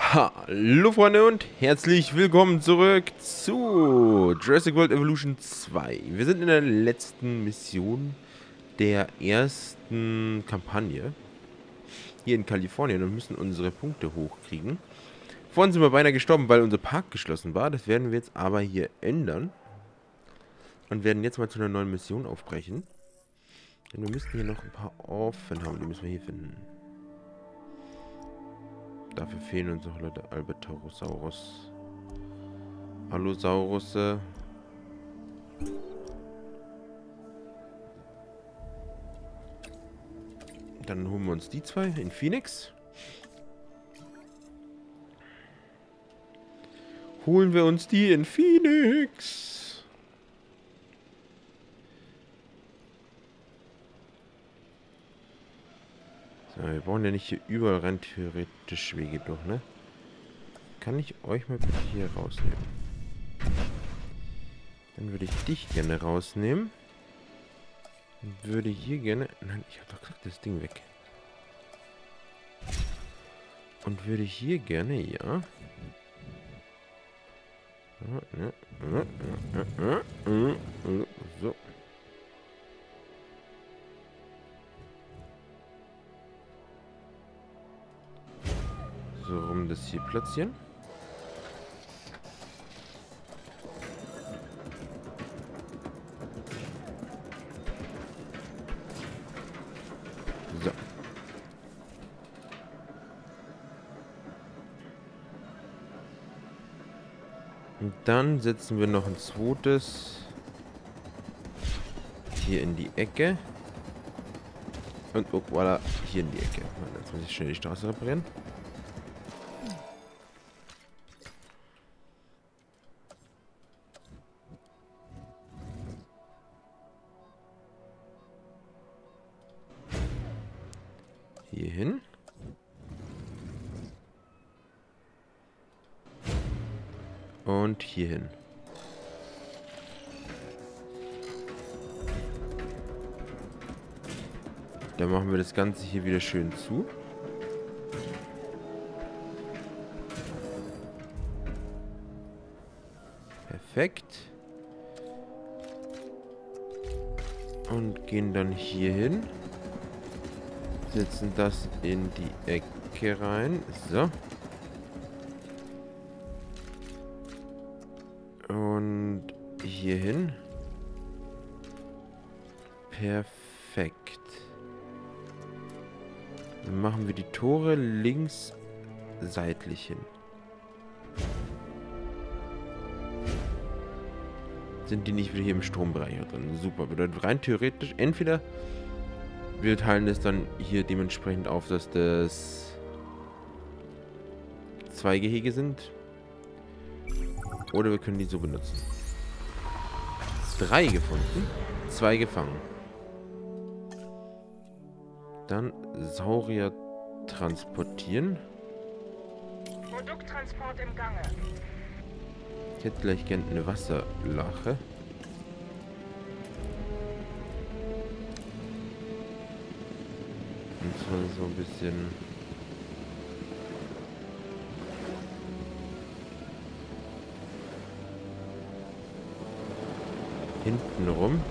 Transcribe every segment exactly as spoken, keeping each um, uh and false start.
Hallo Freunde und herzlich willkommen zurück zu Jurassic World Evolution zwei. Wir sind in der letzten Mission der ersten Kampagne hier in Kalifornien und müssen unsere Punkte hochkriegen. Vorhin sind wir beinahe gestorben, weil unser Park geschlossen war. Das werden wir jetzt aber hier ändern und werden jetzt mal zu einer neuen Mission aufbrechen. Denn wir müssten hier noch ein paar Orphan haben, die müssen wir hier finden. Dafür fehlen uns noch Leute. Albertosaurus. Allosaurus. Dann holen wir uns die zwei in Phoenix. Holen wir uns die in Phoenix. So, wir brauchen ja nicht hier überall rein theoretisch Wege durch, ne? Kann ich euch mal bitte hier rausnehmen? Dann würde ich dich gerne rausnehmen. Und würde hier gerne... Nein, ich habe doch gesagt, das Ding weg. Und würde hier gerne, ja... So. So rum das hier platzieren. So. Und dann setzen wir noch ein zweites hier in die Ecke. Und oh, voilà, hier in die Ecke. Jetzt muss ich schnell die Straße reparieren. Hier hin. Und hier hin. Dann machen wir das Ganze hier wieder schön zu. Perfekt. Und gehen dann hier hin. Setzen das in die Ecke rein. So. Und hier hin. Perfekt. Dann machen wir die Tore links seitlich hin. Sind die nicht wieder hier im Strombereich drin? Super. Bedeutet rein theoretisch, entweder wir teilen das dann hier dementsprechend auf, dass das zwei Gehege sind. Oder wir können die so benutzen. Drei gefunden, zwei gefangen. Dann Saurier transportieren. Produkttransport im Gange. Ich hätte gleich gerne eine Wasserlache. Und zwar so ein bisschen... hinten rum.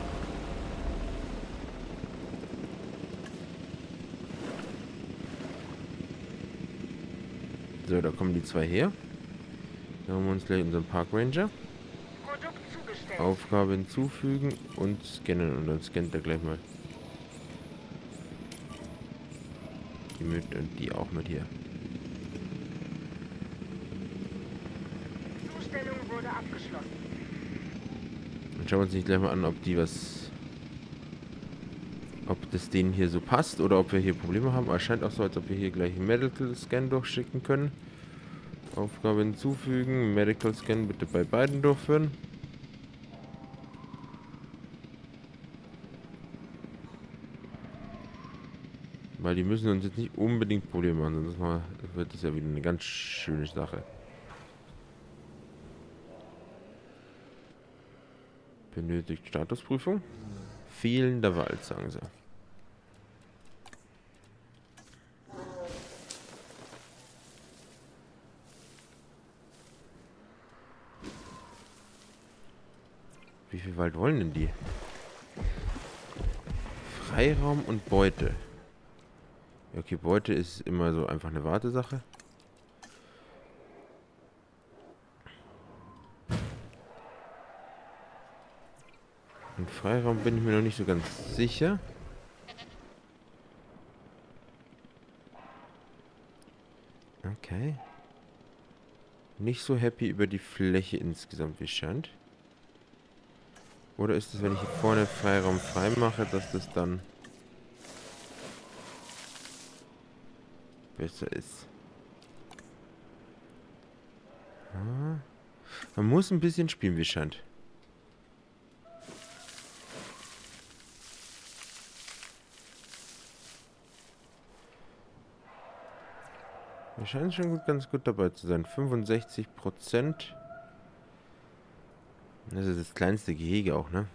So, da kommen die zwei her. Da haben wir uns gleich unseren Park Ranger. Aufgabe hinzufügen und scannen. Und dann scannt er gleich mal. Die mit und die auch mit hier. Zustellung wurde abgeschlossen. Dann schauen wir uns nicht gleich mal an, ob die was... Ob das denen hier so passt oder ob wir hier Probleme haben. Aber es scheint auch so, als ob wir hier gleich einen Medical Scan durchschicken können. Aufgabe hinzufügen. Medical Scan bitte bei beiden durchführen. Weil die müssen uns jetzt nicht unbedingt Probleme machen, sonst wird das ja wieder eine ganz schöne Sache. Benötigt Statusprüfung. Fehlender Wald, sagen sie. Wie viel Wald wollen denn die? Freiraum und Beute. Okay, Beute ist immer so einfach eine Wartesache. Und Freiraum bin ich mir noch nicht so ganz sicher. Okay. Nicht so happy über die Fläche insgesamt, wie es scheint. Oder ist es, wenn ich hier vorne Freiraum frei mache, dass das dann besser ist? Ah. Man muss ein bisschen spielen, wie es scheint. Wir scheinen schon gut, ganz gut dabei zu sein. fünfundsechzig Prozent. Das ist das kleinste Gehege auch, ne?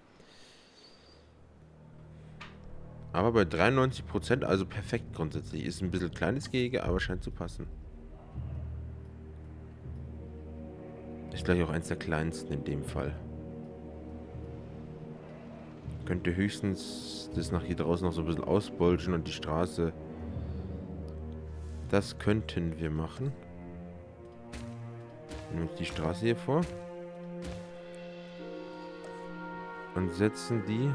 Aber bei dreiundneunzig Prozent, also perfekt grundsätzlich. Ist ein bisschen kleines Gehege, aber scheint zu passen. Ist gleich auch eins der kleinsten in dem Fall. Könnte höchstens das nach hier draußen noch so ein bisschen ausbolschen und die Straße. Das könnten wir machen. Nehmen uns die Straße hier vor. Und setzen die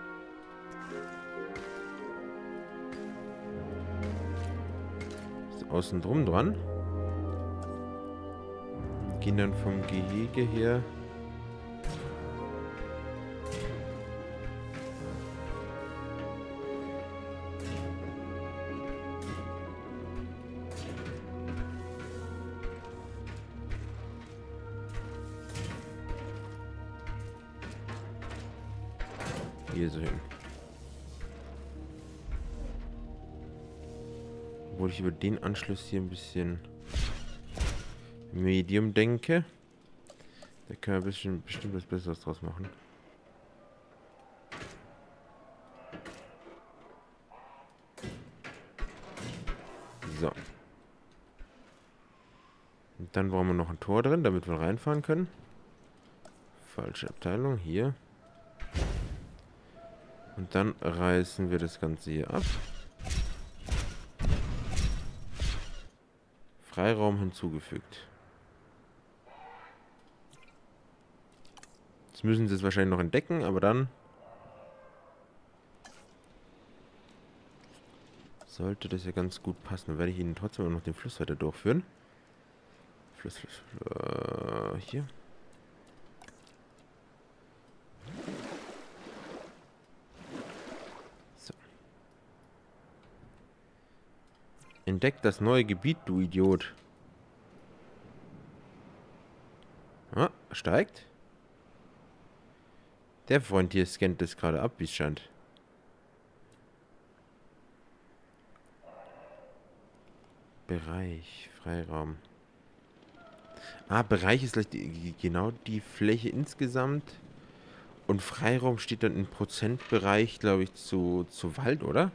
außen drum dran. Gehen dann vom Gehege her hier so hin. Obwohl ich über den Anschluss hier ein bisschen Medium denke. Da können wir ein bisschen, bestimmt was Besseres draus machen. So. Und dann brauchen wir noch ein Tor drin, damit wir reinfahren können. Falsche Abteilung, hier. Und dann reißen wir das Ganze hier ab. Freiraum hinzugefügt. Jetzt müssen sie es wahrscheinlich noch entdecken, aber dann sollte das ja ganz gut passen. Dann werde ich Ihnen trotzdem auch noch den Fluss weiter durchführen. Fluss, Fluss, Fluss, äh, hier. So. Entdeck das neue Gebiet, du Idiot. Ah, steigt. Der Freund hier scannt das gerade ab, wie es scheint. Bereich, Freiraum. Ah, Bereich ist gleich die, genau die Fläche insgesamt. Und Freiraum steht dann im Prozentbereich, glaube ich, zu, zu Wald, oder?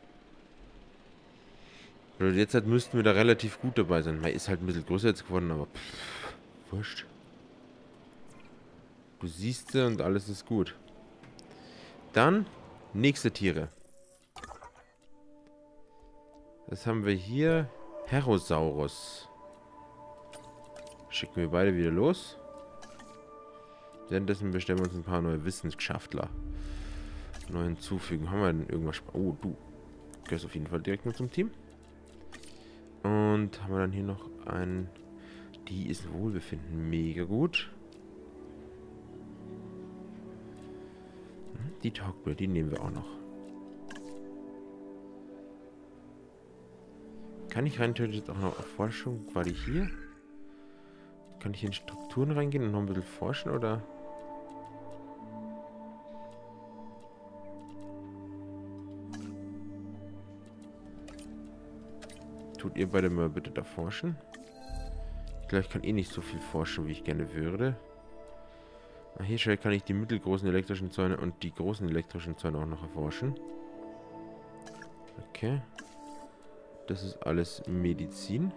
Oder jetzt halt müssten wir da relativ gut dabei sein. Mai ist halt ein bisschen größer jetzt geworden, aber pff, wurscht. Du siehst sie und alles ist gut. Dann nächste Tiere. Das haben wir hier. Herosaurus. Schicken wir beide wieder los. Währenddessen bestellen wir uns ein paar neue Wissenschaftler. Neu hinzufügen. Haben wir denn irgendwas? Oh, du gehörst auf jeden Fall direkt mit zum Team. Und haben wir dann hier noch einen. Die ist Wohlbefinden mega gut. Die taugt mir, die nehmen wir auch noch. Kann ich rein theoretisch jetzt auch noch auf Forschung? War die hier? Kann ich in Strukturen reingehen und noch ein bisschen forschen, oder? Tut ihr beide mal bitte da forschen? Ich glaube, ich kann eh nicht so viel forschen, wie ich gerne würde. Ah, hier kann ich die mittelgroßen elektrischen Zäune und die großen elektrischen Zäune auch noch erforschen. Okay. Das ist alles Medizin.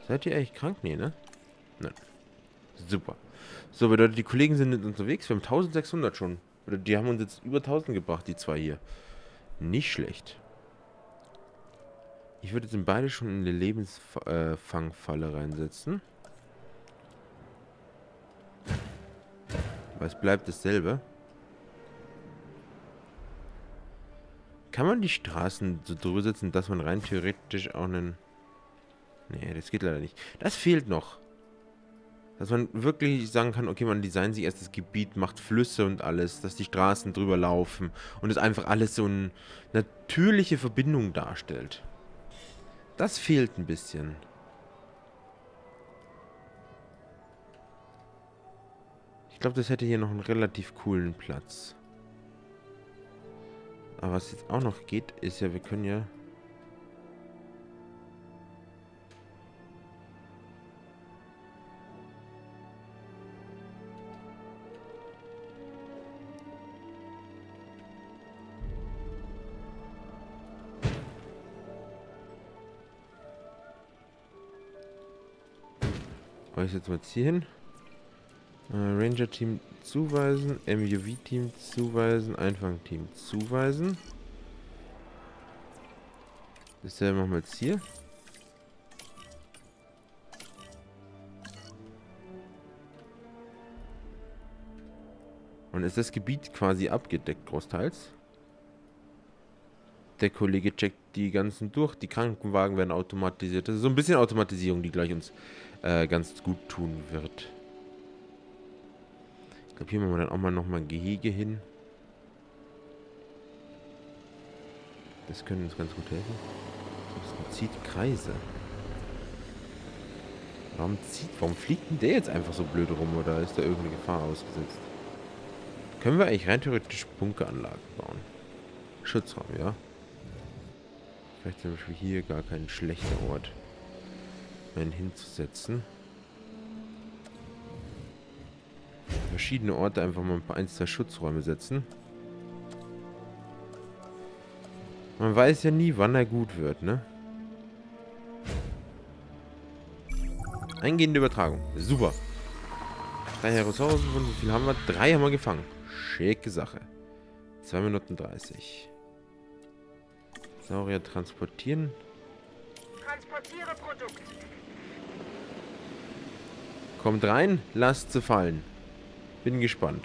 Seid ihr echt krank? Nee, ne? Nein. Super. So, bedeutet, die Kollegen sind jetzt unterwegs. Wir haben eintausendsechshundert schon. Oder die haben uns jetzt über tausend gebracht, die zwei hier. Nicht schlecht. Ich würde jetzt in beide schon in eine Lebensfangfalle reinsetzen. Aber es bleibt dasselbe. Kann man die Straßen so drüber setzen, dass man rein theoretisch auch einen... Nee, das geht leider nicht. Das fehlt noch. Dass man wirklich sagen kann, okay, man designt sich erst das Gebiet, macht Flüsse und alles, dass die Straßen drüber laufen und es einfach alles so eine natürliche Verbindung darstellt. Das fehlt ein bisschen. Ich glaube, das hätte hier noch einen relativ coolen Platz. Aber was jetzt auch noch geht, ist ja, wir können ja... Ich jetzt mal jetzt hier hin. Äh, Ranger-Team zuweisen, M U V-Team zuweisen, Einfang-Team zuweisen. Dasselbe machen wir jetzt hier. Und ist das Gebiet quasi abgedeckt, großteils. Der Kollege checkt die ganzen durch. Die Krankenwagen werden automatisiert. Das ist so ein bisschen Automatisierung, die gleich uns äh, ganz gut tun wird. Ich glaube, hier machen wir dann auch mal nochmal ein Gehege hin. Das könnte uns ganz gut helfen. Das zieht Kreise. Warum zieht, warum fliegt denn der jetzt einfach so blöd rum? Oder ist da irgendeine Gefahr ausgesetzt? Können wir eigentlich rein theoretisch Bunkeranlagen bauen? Schutzraum, ja. Vielleicht zum Beispiel hier gar kein schlechter Ort, einen hinzusetzen. Verschiedene Orte einfach mal ein, zwei Schutzräume setzen. Man weiß ja nie, wann er gut wird, ne? Eingehende Übertragung. Super. Drei Herosaurus, wie viel haben wir? Drei haben wir gefangen. Schicke Sache. zwei Minuten dreißig. Saurier transportieren. Transportiere Produkt. Kommt rein, lasst sie fallen. Bin gespannt.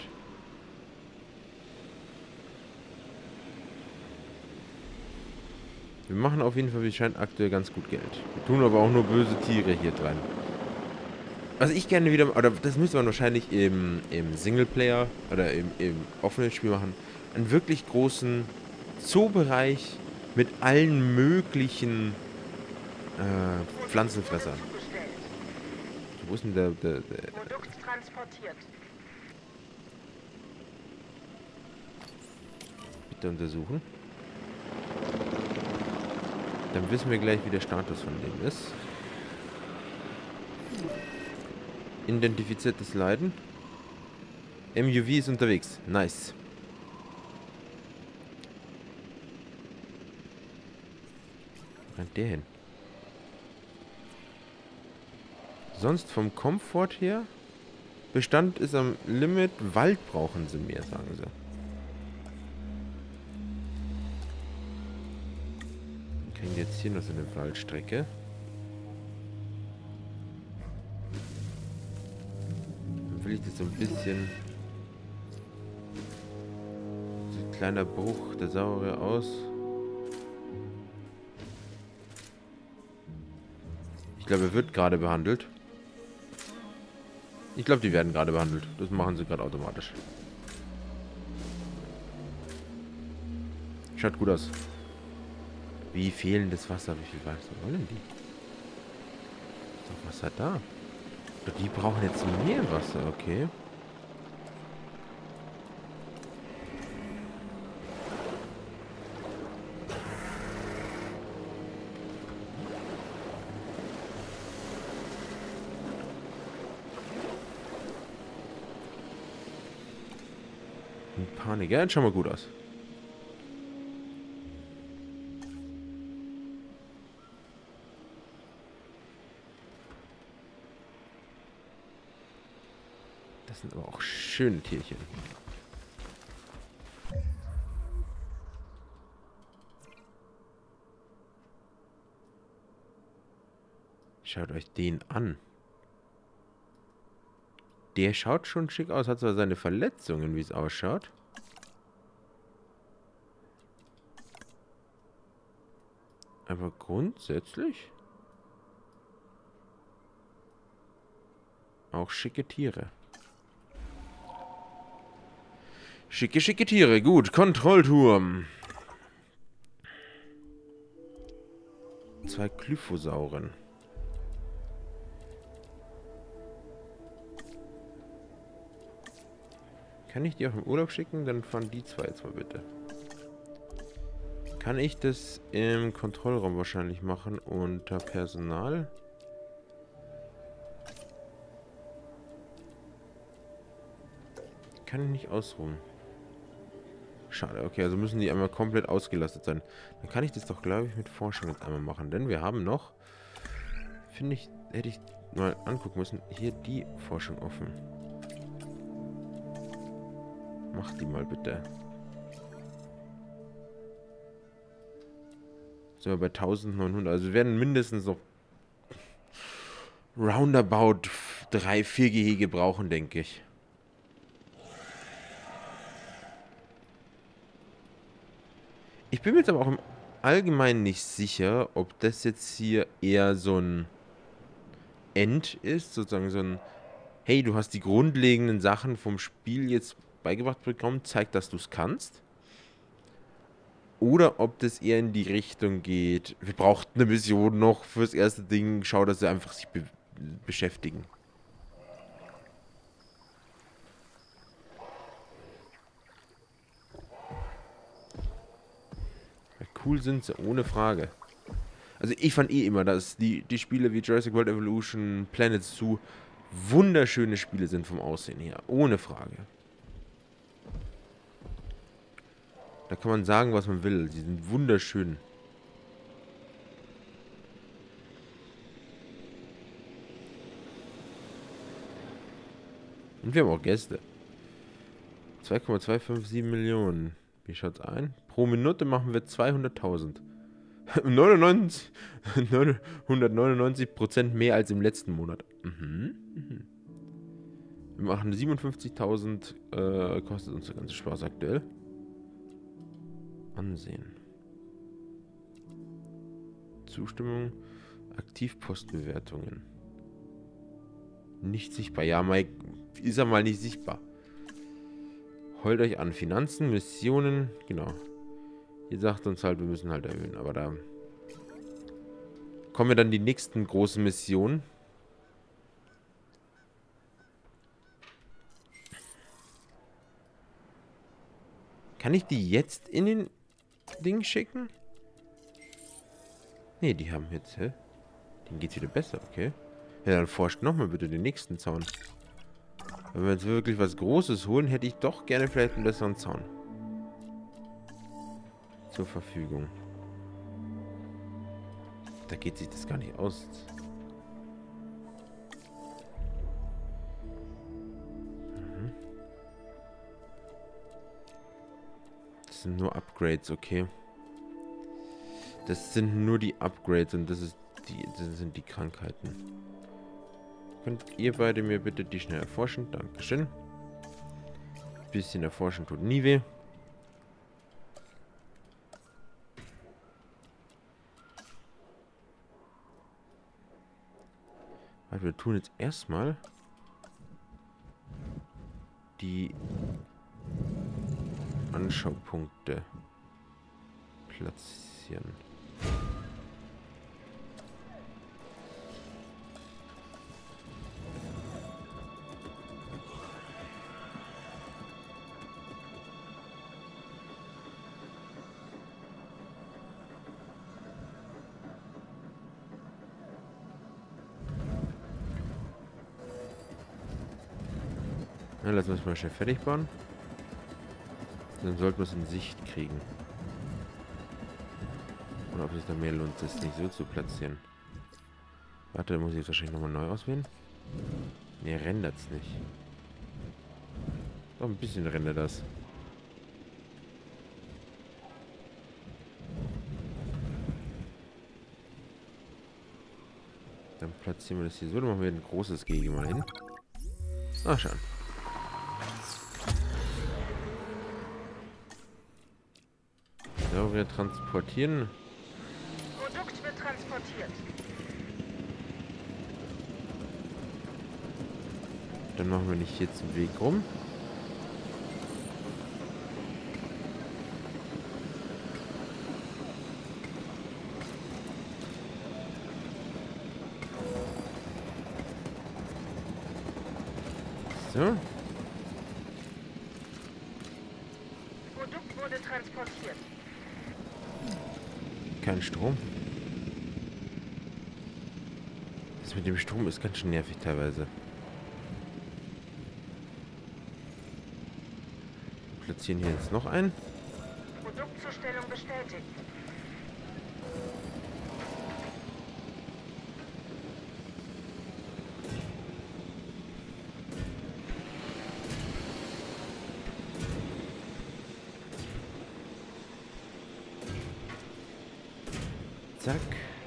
Wir machen auf jeden Fall, wie es scheint, aktuell ganz gut Geld. Wir tun aber auch nur böse Tiere hier dran. Was ich gerne wieder, oder das müsste man wahrscheinlich im, im Singleplayer oder im, im offenen Spiel machen, einen wirklich großen Zoobereich mit allen möglichen äh, Pflanzenfressern. Wo ist denn der, der, der... Produkt transportiert. Bitte untersuchen. Dann wissen wir gleich, wie der Status von dem ist. Identifiziertes Leiden. M U V ist unterwegs. Nice. Wo rennt der hin? Sonst vom Komfort her. Bestand ist am Limit. Wald brauchen sie mehr, sagen sie. Wir kriegen jetzt hier noch so eine Waldstrecke. Dann will ich das so ein bisschen... So ein kleiner Bruch der Saurier aus. Ich glaube, er wird gerade behandelt. Ich glaube, die werden gerade behandelt. Das machen sie gerade automatisch. Schaut gut aus. Wie fehlendes Wasser? Wie viel Wasser wollen die? Ist doch Wasser da. Doch die brauchen jetzt mehr Wasser, okay. Panik. Ja, jetzt schauen wir gut aus. Das sind aber auch schöne Tierchen. Schaut euch den an. Der schaut schon schick aus. Hat zwar seine Verletzungen, wie es ausschaut. Aber grundsätzlich auch schicke Tiere. Schicke, schicke Tiere. Gut, Kontrollturm. Zwei Glyphosauren. Kann ich die auch im Urlaub schicken? Dann fahren die zwei jetzt mal bitte. Kann ich das im Kontrollraum wahrscheinlich machen unter Personal? Kann ich nicht ausruhen. Schade, okay, also müssen die einmal komplett ausgelastet sein. Dann kann ich das doch, glaube ich, mit Forschung jetzt einmal machen. Denn wir haben noch, finde ich, hätte ich mal angucken müssen, hier die Forschung offen. Mach die mal bitte. Sind wir bei neunzehnhundert. Also wir werden mindestens noch roundabout drei, vier Gehege brauchen, denke ich. Ich bin mir jetzt aber auch im Allgemeinen nicht sicher, ob das jetzt hier eher so ein End ist, sozusagen so ein, hey, du hast die grundlegenden Sachen vom Spiel jetzt beigebracht bekommen, zeig, dass du es kannst. Oder ob das eher in die Richtung geht, wir brauchten eine Mission noch fürs erste Ding, schau, dass sie einfach sich be beschäftigen. Ja, cool sind sie, ohne Frage. Also ich fand eh immer, dass die, die Spiele wie Jurassic World Evolution, Planet Zoo wunderschöne Spiele sind vom Aussehen her, ohne Frage. Da kann man sagen, was man will. Sie sind wunderschön. Und wir haben auch Gäste. zwei Komma zwei fünf sieben Millionen. Wie schaut's ein? Pro Minute machen wir zweihunderttausend. hundertneunundneunzig Prozent mehr als im letzten Monat. Mhm. Mhm. Wir machen siebenundfünfzigtausend. Äh, kostet uns der ganze Spaß aktuell. Ansehen. Zustimmung. Aktivpostbewertungen. Nicht sichtbar. Ja, Mike ist er mal nicht sichtbar. Heult euch an. Finanzen, Missionen. Genau. Ihr sagt uns halt, wir müssen halt erhöhen. Aber da kommen wir dann die nächsten großen Missionen. Kann ich die jetzt in den Ding schicken? Ne, die haben jetzt, hä? Denen geht's wieder besser, okay. Ja, dann forscht nochmal bitte den nächsten Zaun. Wenn wir jetzt wirklich was Großes holen, hätte ich doch gerne vielleicht einen besseren Zaun zur Verfügung. Da geht sich das gar nicht aus. Mhm. Das sind nur Upgrades, okay. Das sind nur die Upgrades und das ist die, das sind die Krankheiten. Könnt ihr beide mir bitte die schnell erforschen? Dankeschön. Bisschen erforschen tut nie weh. Also wir tun jetzt erstmal die Anschaupunkte platzieren. Ja, lassen wir es mal schnell fertig bauen. Dann sollten wir es in Sicht kriegen. Oder ob es da mehr lohnt, das nicht so zu platzieren. Warte, muss ich jetzt wahrscheinlich nochmal neu auswählen? Ne, rendert es nicht. Doch ein bisschen renne das. Dann platzieren wir das hier so. Dann machen wir ein großes Gehege mal hin. Ach, schön. So, wir transportieren. Produkt wird transportiert. Dann machen wir nicht jetzt einen Weg rum. So. Produkt wurde transportiert. Kein Strom. Das mit dem Strom ist ganz schön nervig teilweise. Wir platzieren hier jetzt noch ein. Produktzustellung bestätigt. Zack.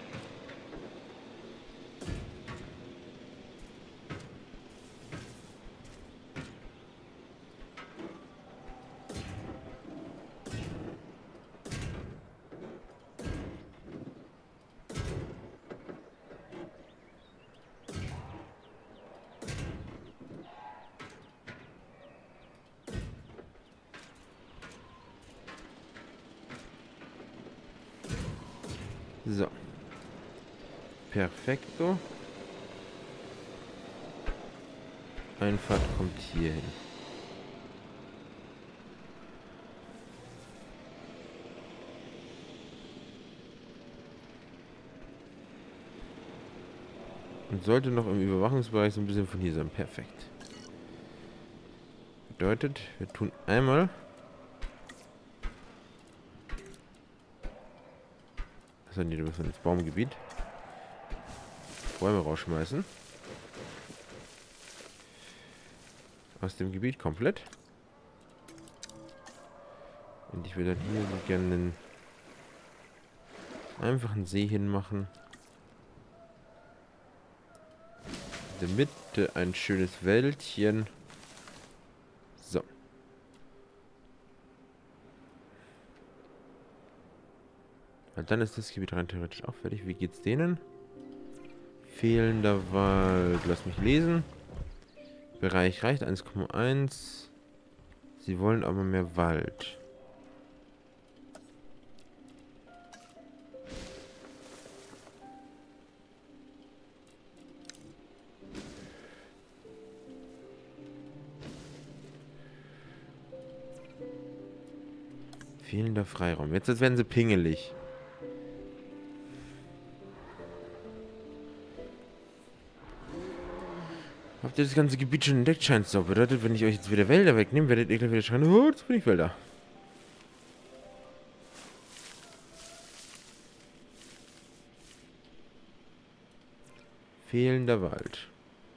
So. Perfekto. Einfahrt kommt hier hin. Und sollte noch im Überwachungsbereich so ein bisschen von hier sein. Perfekt. Bedeutet, wir tun einmal... Achso, nee, du musst ins Baumgebiet. Bäume rausschmeißen. Aus dem Gebiet komplett. Und ich will dann hier so gerne einen einfachen See hinmachen. In der Mitte ein schönes Wäldchen. So. Und dann ist das Gebiet rein theoretisch auch fertig. Wie geht's denen? Fehlender Wald. Lass mich lesen. Bereich reicht eins Komma eins. Sie wollen aber mehr Wald. Fehlender Freiraum. Jetzt, jetzt werden sie pingelig. Habt ihr das ganze Gebiet schon entdeckt, scheint so. Bedeutet, wenn ich euch jetzt wieder Wälder wegnehme, werdet ihr gleich wieder schreien, oh, jetzt bin ich Wälder. Fehlender Wald.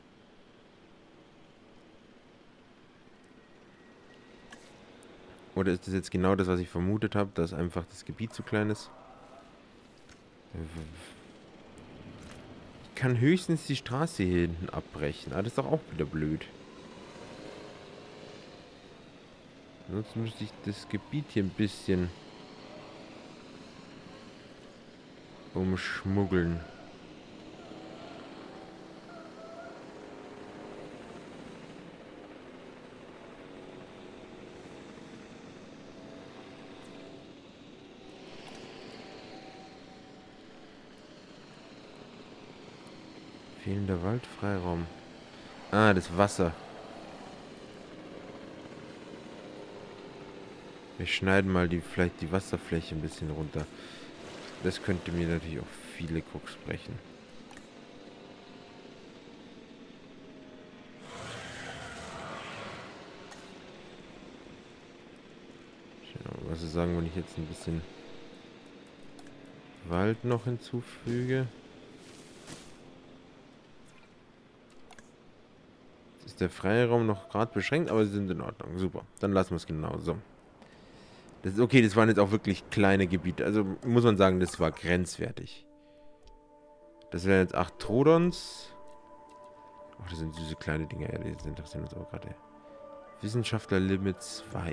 Oder ist das jetzt genau das, was ich vermutet habe, dass einfach das Gebiet zu klein ist? Ich kann höchstens die Straße hier hinten abbrechen. Ah, das ist doch auch wieder blöd. Ansonsten müsste ich das Gebiet hier ein bisschen umschmuggeln. Fehlender Waldfreiraum. Ah, das Wasser. Wir schneiden mal die vielleicht die Wasserfläche ein bisschen runter. Das könnte mir natürlich auch viele Koks brechen. Was Sie sagen, wenn ich jetzt ein bisschen Wald noch hinzufüge. ist der Freiraum noch gerade beschränkt, aber sie sind in Ordnung. Super. Dann lassen wir es genau so. Das ist okay, das waren jetzt auch wirklich kleine Gebiete. Also muss man sagen, das war grenzwertig. Das wären jetzt acht Trodons. Ach, das sind süße kleine Dinger. Ja, die interessieren uns auch gerade. Wissenschaftler Limit zwei.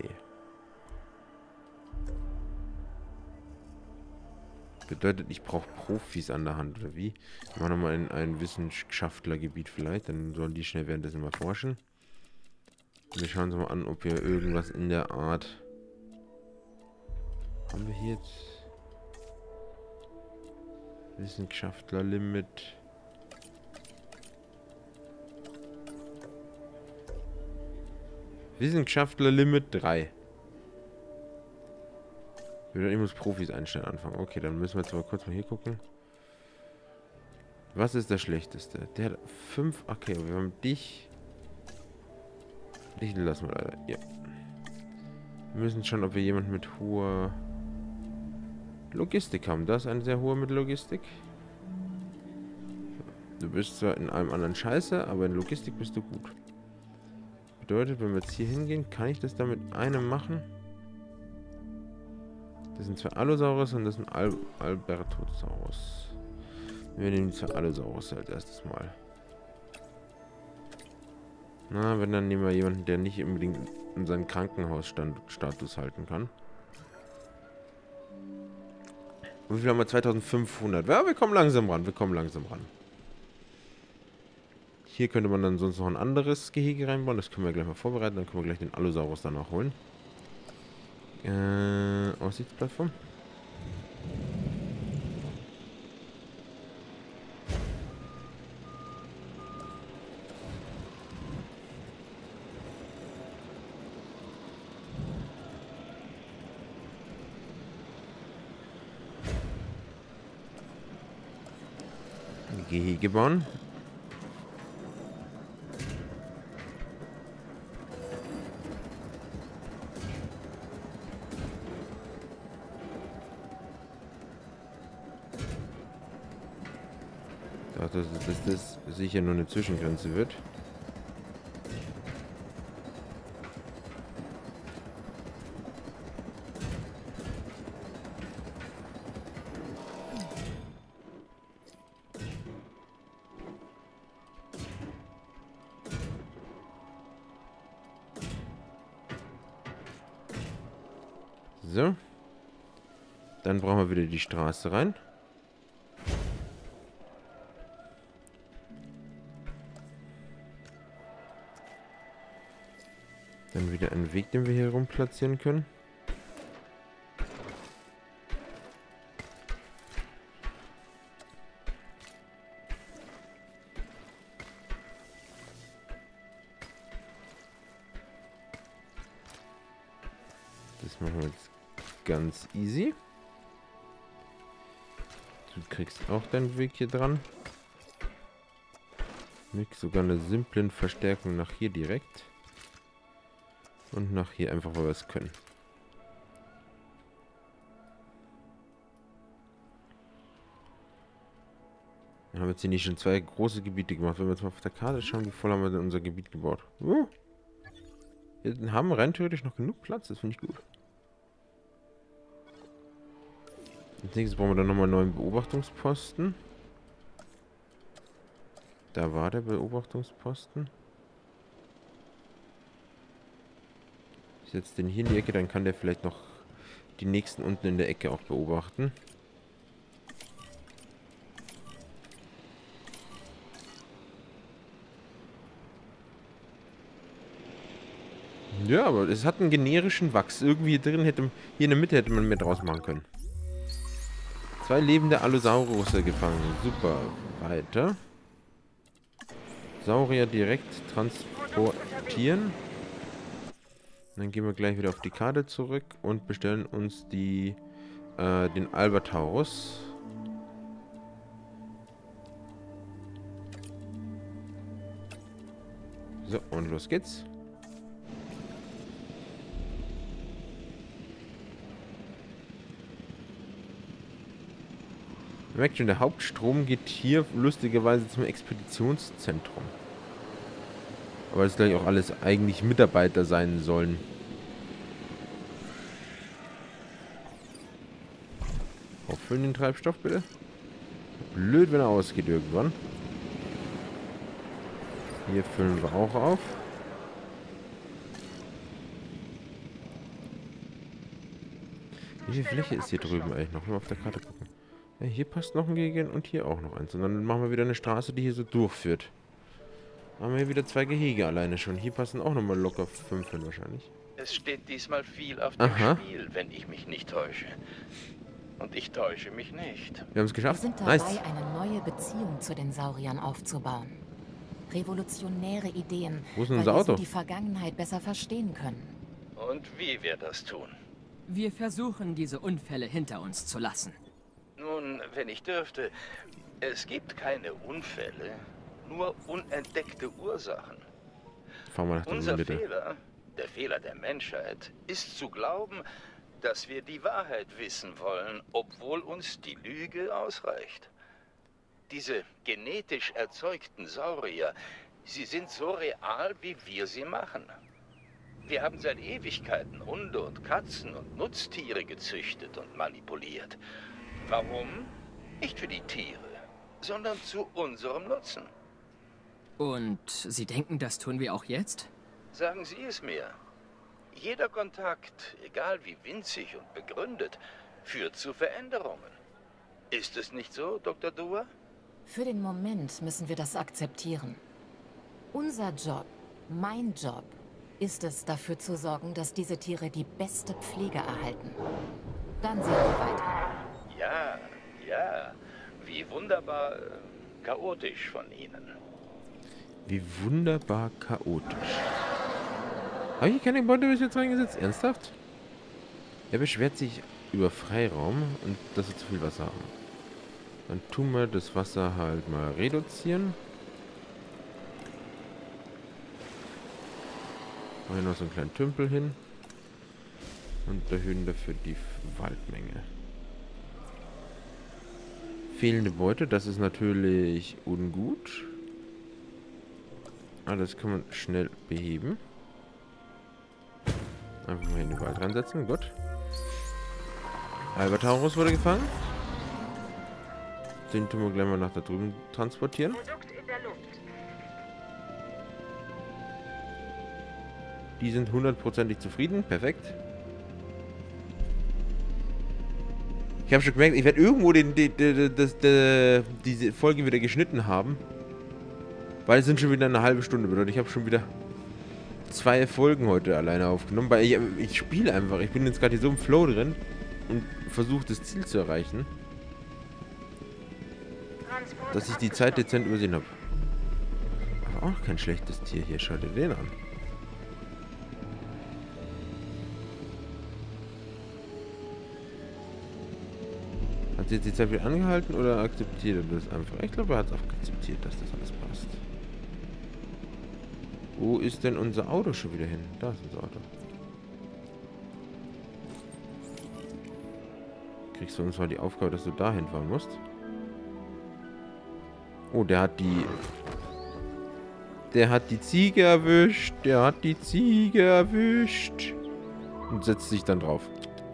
Bedeutet, ich brauche Profis an der Hand, oder wie? Wir machen nochmal ein, ein Wissenschaftlergebiet vielleicht. Dann sollen die schnell währenddessen mal forschen. Wir schauen uns mal an, ob wir irgendwas in der Art... Haben wir hier jetzt... Wissenschaftler-Limit... Wissenschaftler-Limit drei. Ich muss Profis einstellen anfangen. Okay, dann müssen wir jetzt mal kurz mal hier gucken. Was ist der schlechteste? Der hat fünf. Okay, wir haben dich. Dich lassen wir leider. Ja. Wir müssen schauen, ob wir jemanden mit hoher Logistik haben. Das ist ein sehr hoher mit Logistik. Du bist zwar in einem anderen Scheiße, aber in Logistik bist du gut. Bedeutet, wenn wir jetzt hier hingehen, kann ich das da mit einem machen? Das sind zwei Allosaurus und das sind Al Albertosaurus. Wir nehmen die zwei Allosaurus als erstes Mal. Na, wenn, dann nehmen wir jemanden, der nicht unbedingt in seinen Krankenhausstatus halten kann. Wie viel haben wir? zweitausendfünfhundert. Ja, wir kommen langsam ran. Wir kommen langsam ran. Hier könnte man dann sonst noch ein anderes Gehege reinbauen. Das können wir gleich mal vorbereiten. Dann können wir gleich den Allosaurus danach holen. Äh, Aussichtsplattform. Gehege bauen. Dass, dass das sicher nur eine Zwischengrenze wird. So. Dann brauchen wir wieder die Straße rein. Dann wieder einen Weg, den wir hier rum platzieren können. Das machen wir jetzt ganz easy. Du kriegst auch deinen Weg hier dran. Mit sogar einer simplen Verstärkung nach hier direkt. Und nach hier einfach, weil wir es können. Wir haben jetzt hier nicht schon zwei große Gebiete gemacht. Wenn wir jetzt mal auf der Karte schauen, wie voll haben wir denn unser Gebiet gebaut. Uh, hier haben wir rein theoretisch noch genug Platz. Das finde ich gut. Als nächstes brauchen wir dann nochmal einen neuen Beobachtungsposten. Da war der Beobachtungsposten. Ich setze den hier in die Ecke, dann kann der vielleicht noch die nächsten unten in der Ecke auch beobachten. Ja, aber es hat einen generischen Wachs. Irgendwie hier drin hätte, hier in der Mitte hätte man mehr draus machen können. Zwei lebende Allosaurus gefangen. Super. Weiter. Saurier direkt transportieren. Dann gehen wir gleich wieder auf die Karte zurück und bestellen uns die, äh, den Albertaurus. So, und los geht's. Man merkt schon, der Hauptstrom geht hier lustigerweise zum Expeditionszentrum. weil es gleich auch alles eigentlich Mitarbeiter sein sollen. Auffüllen den Treibstoff bitte. Blöd, wenn er ausgeht irgendwann. Hier füllen wir auch auf. Wie viel Fläche ist hier drüben eigentlich noch? Mal auf der Karte gucken. Ja, hier passt noch ein Gehege und hier auch noch eins. Und dann machen wir wieder eine Straße, die hier so durchführt. Haben wir hier wieder zwei Gehege alleine schon. Hier passen auch nochmal locker fünf hin wahrscheinlich. Es steht diesmal viel auf dem Aha. Spiel, wenn ich mich nicht täusche. Und ich täusche mich nicht. Wir haben es Wir geschafft. sind dabei, Nice. eine neue Beziehung zu den Sauriern aufzubauen. Revolutionäre Ideen, Wo ist denn weil unser wir so Auto? die Vergangenheit besser verstehen können. Und wie wir das tun? Wir versuchen, diese Unfälle hinter uns zu lassen. Nun, wenn ich dürfte, es gibt keine Unfälle, nur unentdeckte Ursachen. Fahren wir nach der Unser Mitte. Fehler, der Fehler der Menschheit, ist zu glauben, dass wir die Wahrheit wissen wollen, obwohl uns die Lüge ausreicht. Diese genetisch erzeugten Saurier, sie sind so real, wie wir sie machen. Wir haben seit Ewigkeiten Hunde und Katzen und Nutztiere gezüchtet und manipuliert. Warum? Nicht für die Tiere, sondern zu unserem Nutzen. Und Sie denken, das tun wir auch jetzt? Sagen Sie es mir. Jeder Kontakt, egal wie winzig und begründet, führt zu Veränderungen. Ist es nicht so, Doktor Dua? Für den Moment müssen wir das akzeptieren. Unser Job, mein Job, ist es, dafür zu sorgen, dass diese Tiere die beste Pflege erhalten. Dann sehen wir weiter. Ja, ja. Wie wunderbar äh, chaotisch von Ihnen. Wie wunderbar chaotisch. Habe ich keine Beute bis jetzt reingesetzt? Ernsthaft? Er beschwert sich über Freiraum und dass wir zu viel Wasser haben. Dann tun wir das Wasser halt mal reduzieren. Machen hier noch so einen kleinen Tümpel hin. Und erhöhen dafür die Waldmenge. Fehlende Beute, das ist natürlich ungut. Ah, das kann man schnell beheben. Einfach mal in den Wald reinsetzen, gut. Albatros wurde gefangen. Den tun wir gleich mal nach da drüben transportieren. Produkt in der Luft. Die sind hundertprozentig zufrieden. Perfekt. Ich habe schon gemerkt, ich werde irgendwo den, den, den, das, den, diese Folge wieder geschnitten haben. Weil es sind schon wieder eine halbe Stunde bedeutet. Ich habe schon wieder zwei Folgen heute alleine aufgenommen. Weil ich, ich spiele einfach. Ich bin jetzt gerade hier so im Flow drin und versuche das Ziel zu erreichen. Transport Dass ich die Zeit dezent übersehen habe. Aber auch kein schlechtes Tier hier. Schau dir den an. Hat sie jetzt die Zeit wieder angehalten oder akzeptiert er das einfach? Ich glaube, er hat es auch akzeptiert, dass das alles passt. Wo ist denn unser Auto schon wieder hin? Da ist unser Auto. Kriegst du uns mal die Aufgabe, dass du da hinfahren musst? Oh, der hat die... Der hat die Ziege erwischt. Der hat die Ziege erwischt. Und setzt sich dann drauf.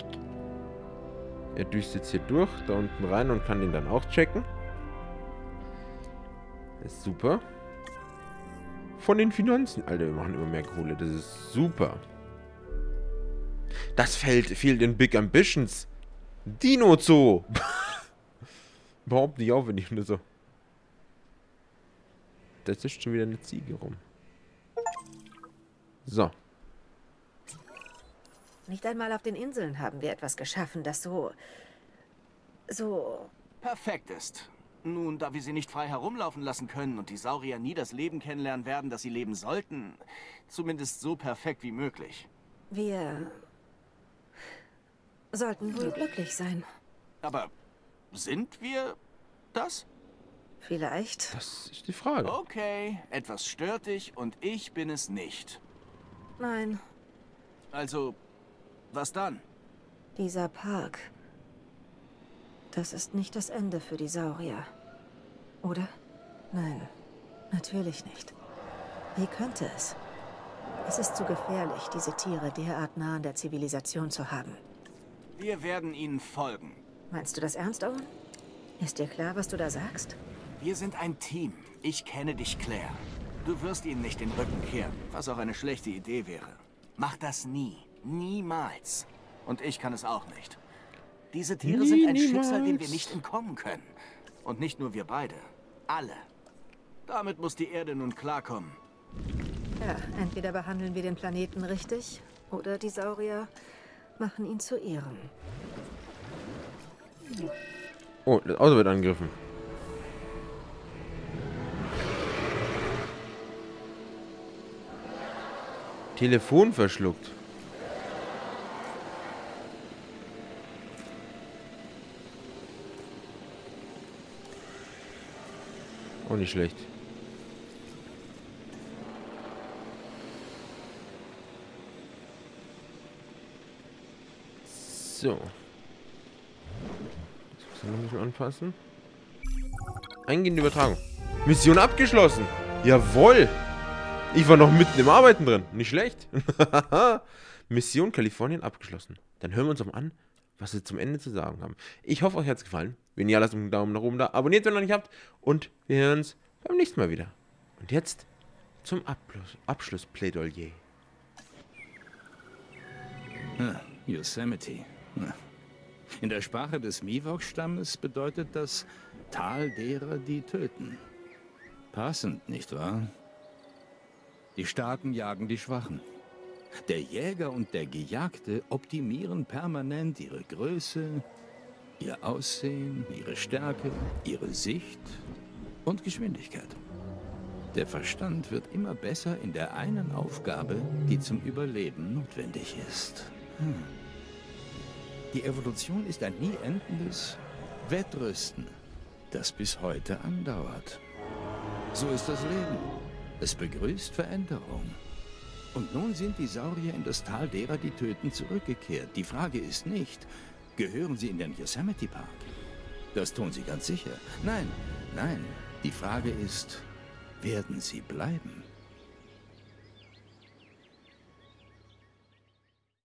Er düst jetzt hier durch, da unten rein und kann den dann auch checken. Das ist super. Von den Finanzen. Alter, wir machen immer mehr Kohle. Das ist super. Das fällt, fehlt in Big Ambitions. Dino Zoo. Überhaupt nicht aufwendig nur so. Da ist schon wieder eine Ziege rum. So. Nicht einmal auf den Inseln haben wir etwas geschaffen, das so... so... perfekt ist. Nun, da wir sie nicht frei herumlaufen lassen können und die Saurier nie das Leben kennenlernen werden, das sie leben sollten, zumindest so perfekt wie möglich. Wir... sollten wohl glücklich sein. Aber sind wir das? Vielleicht. Das ist die Frage. Okay, etwas stört dich und ich bin es nicht. Nein, Also, was dann? dieser Park. Das ist nicht das Ende für die Saurier. Oder? Nein, natürlich nicht. Wie könnte es? Es ist zu gefährlich, diese Tiere derart nah an der Zivilisation zu haben. Wir werden ihnen folgen. Meinst du das ernst, Owen? Ist dir klar, was du da sagst? Wir sind ein Team. Ich kenne dich, Claire. Du wirst ihnen nicht den Rücken kehren, was auch eine schlechte Idee wäre. Mach das nie. Niemals. Und ich kann es auch nicht. Diese Tiere Nie, sind ein niemals. Schicksal, dem wir nicht entkommen können. Und nicht nur wir beide. Alle. Damit muss die Erde nun klarkommen. Ja, entweder behandeln wir den Planeten richtig, oder die Saurier machen ihn zu Ehren. Oh, das Auto wird angegriffen. Telefon verschluckt. Oh, nicht schlecht. So. Jetzt muss ich noch ein bisschen anpassen. Eingehende Übertragung. Mission abgeschlossen. Jawohl. Ich war noch mitten im Arbeiten drin. Nicht schlecht. Mission Kalifornien abgeschlossen. Dann hören wir uns mal an, was sie zum Ende zu sagen haben. Ich hoffe, euch hat es gefallen. Wenn ja, lasst einen Daumen nach oben da. Abonniert, wenn ihr noch nicht habt. Und wir hören uns beim nächsten Mal wieder. Und jetzt zum Abschluss, Abschlussplädoyer. Ah, Yosemite. Ah. In der Sprache des Miwok-Stammes bedeutet das Tal derer, die töten. Passend, nicht wahr? Die Starken jagen die Schwachen. Der Jäger und der Gejagte optimieren permanent ihre Größe, ihr Aussehen, ihre Stärke, ihre Sicht und Geschwindigkeit. Der Verstand wird immer besser in der einen Aufgabe, die zum Überleben notwendig ist. Hm. Die Evolution ist ein nie endendes Wettrüsten, das bis heute andauert. So ist das Leben. Es begrüßt Veränderung. Und nun sind die Saurier in das Tal derer, die töten, zurückgekehrt. Die Frage ist nicht, gehören sie in den Yosemite Park? Das tun sie ganz sicher. Nein, nein. Die Frage ist, werden sie bleiben?